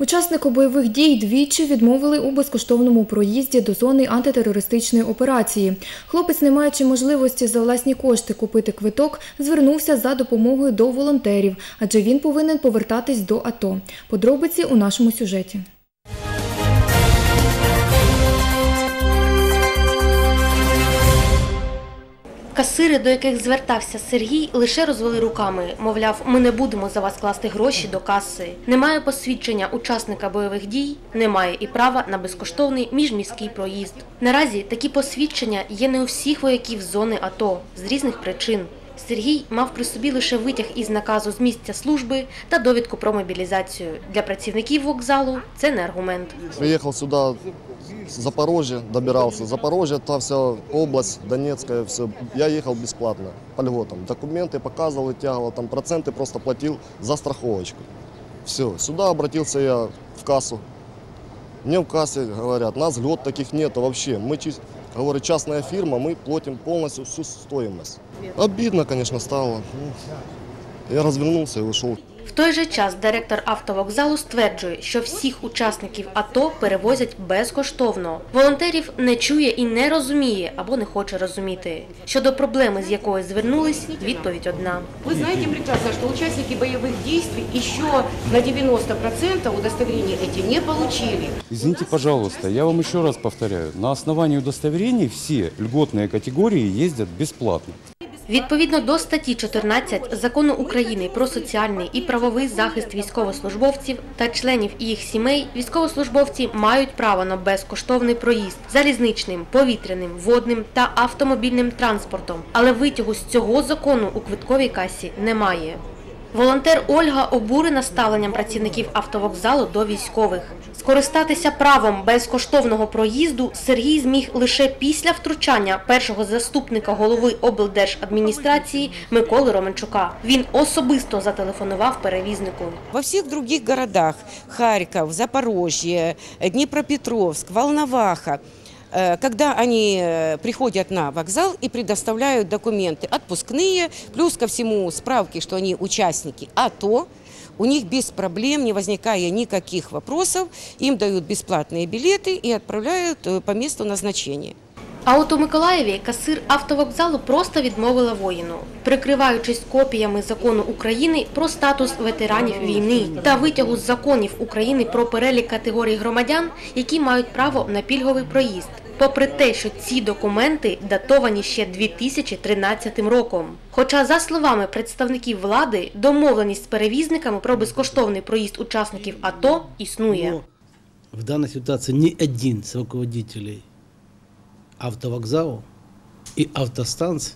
Учаснику бойових дій двічі відмовили у безкоштовному проїзді до зони антитерористичної операції. Хлопець, не маючи можливості за власні кошти купити квиток, звернувся за допомогою до волонтерів, адже він повинен повертатись до АТО. Подробиці у нашому сюжеті. Касири, до яких звертався Сергій, лише розвели руками. Мовляв, ми не будемо за вас класти гроші до каси. Немає посвідчення учасника бойових дій, немає і права на безкоштовний міжміський проїзд. Наразі такі посвідчення є не у всіх вояків зони АТО з різних причин. Сергій мав при собі лише витяг із наказу з місця служби та довідку про мобілізацію. Для працівників вокзалу це не аргумент. Приїхав сюди з Запорожжя, добирався. Запорожжя, та вся область, Донецька, все. Я їхав безплатно, по льготам. Документи показував, витягував, там проценти просто платив за страховочку. Все, сюди обратився я в кассу. Мне в кассе говорят, нас льгот таких нету вообще. Мы, говорю, частная фирма, мы платим полностью всю стоимость. Обидно, конечно, стало. Я развернулся и ушел. В той же час директор автовокзалу стверджує, що всіх учасників АТО перевозять безкоштовно. Волонтерів не чує і не розуміє або не хоче розуміти. Щодо проблеми, з якою звернулись, відповідь одна. Ви знаєте прекрасно, що учасники бойових дій ще на 90% удостоверения эти не получили. Извините, пожалуйста, я вам еще раз повторяю, на основании удостоверений все льготные категории ездят бесплатно. Відповідно до статті 14 Закону України про соціальний і правовий захист військовослужбовців та членів їх сімей, військовослужбовці мають право на безкоштовний проїзд залізничним, повітряним, водним та автомобільним транспортом. Але витягу з цього закону у квитковій касі немає. Волонтер Ольга обурена ставленням працівників автовокзалу до військових. Скористатися правом безкоштовного проїзду Сергій зміг лише після втручання першого заступника голови облдержадміністрації Миколи Романчука. Він особисто зателефонував перевізнику. Во всіх інших городах – Харків, Запорожжя, Дніпропетровськ, Волноваха – когда они приходят на вокзал и предоставляют документы отпускные, плюс ко всему справки, что они участники АТО, у них без проблем, не возникая никаких вопросов, им дают бесплатные билеты и отправляют по месту назначения. А от у Миколаєві касир автовокзалу просто відмовила воїну, прикриваючись копіями закону України про статус ветеранів війни та витягу з законів України про перелік категорій громадян, які мають право на пільговий проїзд. Попри те, що ці документи датовані ще 2013 роком. Хоча, за словами представників влади, домовленість з перевізниками про безкоштовний проїзд учасників АТО існує. В даній ситуації ні один з руководителей автовокзалу и автостанций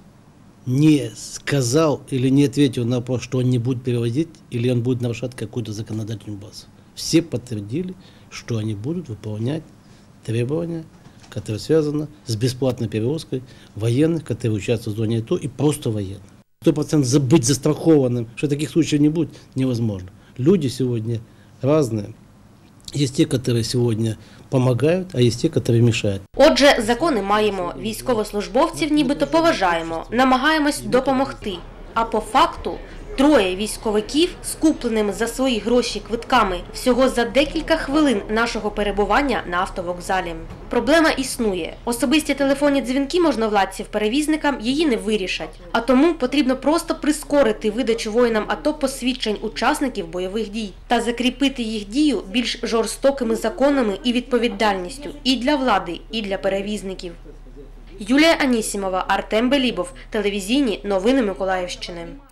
не сказал или не ответил на вопрос, что он не будет переводить или он будет нарушать какую-то законодательную базу. Все подтвердили, что они будут выполнять требования, которые связаны с бесплатной перевозкой военных, которые участвуют в зоне АТО, и просто военных. 100% быть застрахованным, что таких случаев не будет, невозможно. Люди сегодня разные. Есть те, которые сегодня помогают, а есть те, которые мешают. Отже, закони маємо, військовослужбовців нібито поважаємо, намагаємось допомогти. А по факту троє військовиків з купленими за свої гроші квитками всього за декілька хвилин нашого перебування на автовокзалі. Проблема існує. Особисті телефонні дзвінки можновладців-перевізникам її не вирішать. А тому потрібно просто прискорити видачу воїнам АТО посвідчень учасників бойових дій та закріпити їх дію більш жорстокими законами і відповідальністю і для влади, і для перевізників. Юлія Анісімова, Артем Белібов. Телевізійні новини Миколаївщини.